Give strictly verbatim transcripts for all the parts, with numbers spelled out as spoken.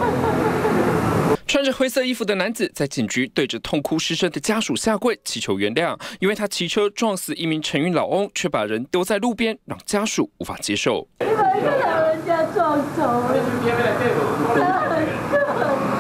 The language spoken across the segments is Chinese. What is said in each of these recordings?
穿着灰色衣服的男子在警局对着痛哭失声的家属下跪，祈求原谅，因为他骑车撞死一名承运老翁，却把人丢在路边，让家属无法接受。 你把一个老人家撞走了，他很可怜。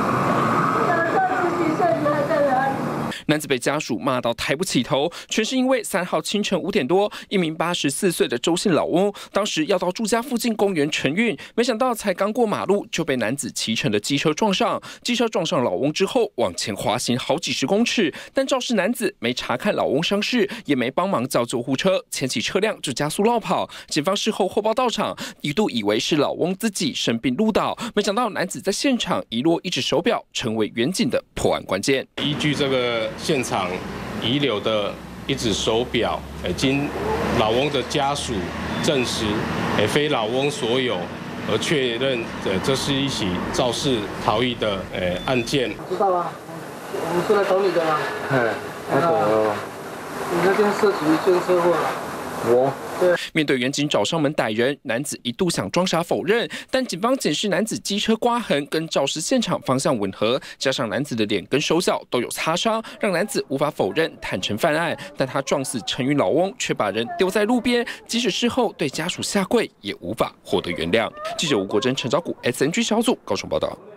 男子被家属骂到抬不起头，全是因为三号清晨五点多，一名八十四岁的周姓老翁，当时要到住家附近公园晨运，没想到才刚过马路就被男子骑乘的机车撞上。机车撞上老翁之后，往前滑行好几十公尺，但肇事男子没查看老翁伤势，也没帮忙叫救护车，牵起车辆就加速绕跑。警方事后获报到场，一度以为是老翁自己生病路倒，没想到男子在现场遗落一只手表，成为远警的破案关键。 依据这个 现场遗留的一只手表，经老翁的家属证实，也非老翁所有，而确认，呃，这是一起肇事逃逸的呃案件。 知道啊，我们是来找你的啦。 哎，我懂了。 你那边涉及一件车祸了。 我。 面对远警找上门逮人，男子一度想装傻否认，但警方检视男子机车刮痕跟肇事现场方向吻合，加上男子的脸跟手脚都有擦伤，让男子无法否认坦诚犯案。但他撞死承运老翁，却把人丢在路边，即使事后对家属下跪，也无法获得原谅。记者吴国珍、陈昭谷 S N G 小组高雄报道。